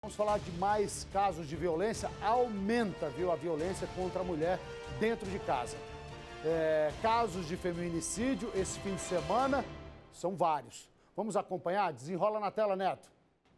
Vamos falar de mais casos de violência. Aumenta, viu, a violência contra a mulher dentro de casa. Casos de feminicídio esse fim de semana são vários. Vamos acompanhar? Desenrola na tela, Neto.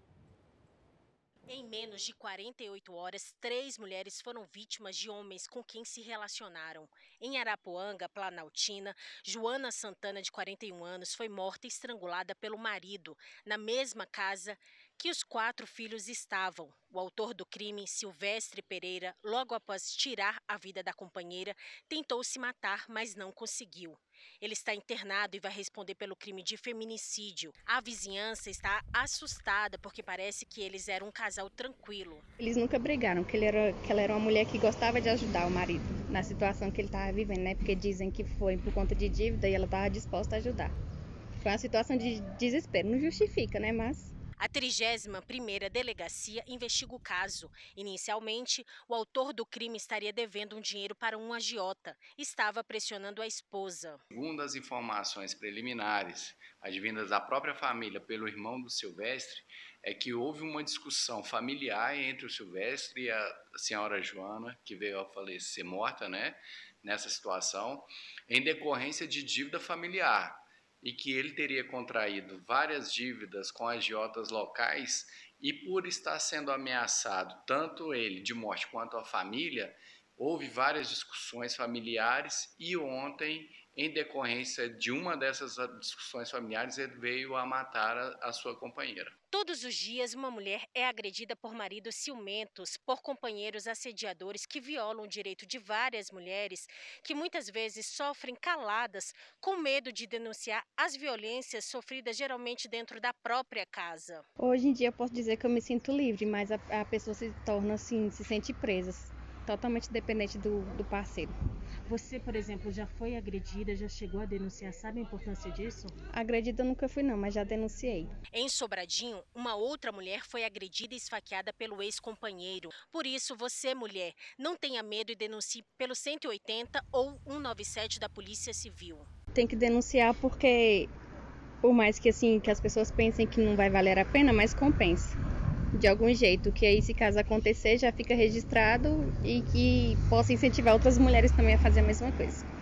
Em menos de 48 horas, 3 mulheres foram vítimas de homens com quem se relacionaram. Em Arapuanga, Planaltina, Joana Santana, de 41 anos, foi morta e estrangulada pelo marido, na mesma casa que os 4 filhos estavam. O autor do crime, Silvestre Pereira, logo após tirar a vida da companheira, tentou se matar, mas não conseguiu. Ele está internado e vai responder pelo crime de feminicídio. A vizinhança está assustada porque parece que eles eram um casal tranquilo. Eles nunca brigaram, que ela era uma mulher que gostava de ajudar o marido na situação que ele estava vivendo, né? Porque dizem que foi por conta de dívida e ela estava disposta a ajudar. Foi uma situação de desespero, não justifica, né? Mas... A 31ª Delegacia investiga o caso. Inicialmente, o autor do crime estaria devendo um dinheiro para um agiota. Estava pressionando a esposa. Segundo as informações preliminares, advindas da própria família pelo irmão do Silvestre, é que houve uma discussão familiar entre o Silvestre e a senhora Joana, que veio a falecer morta, né, nessa situação, em decorrência de dívida familiar. E que ele teria contraído várias dívidas com agiotas locais e por estar sendo ameaçado, tanto ele de morte quanto a família, houve várias discussões familiares e ontem, em decorrência de uma dessas discussões familiares, ele veio a matar a sua companheira. Todos os dias, uma mulher é agredida por maridos ciumentos, por companheiros assediadores que violam o direito de várias mulheres, que muitas vezes sofrem caladas, com medo de denunciar as violências sofridas geralmente dentro da própria casa. Hoje em dia eu posso dizer que eu me sinto livre, mas a pessoa se torna assim, se sente presa, totalmente dependente do parceiro. Você, por exemplo, já foi agredida, já chegou a denunciar, sabe a importância disso? Agredida eu nunca fui não, mas já denunciei. Em Sobradinho, uma outra mulher foi agredida e esfaqueada pelo ex-companheiro. Por isso, você, mulher, não tenha medo e denuncie pelo 180 ou 197 da Polícia Civil. Tem que denunciar porque, por mais que assim que as pessoas pensem que não vai valer a pena, mas compensa. De algum jeito, que aí se caso acontecer já fica registrado e que possa incentivar outras mulheres também a fazer a mesma coisa.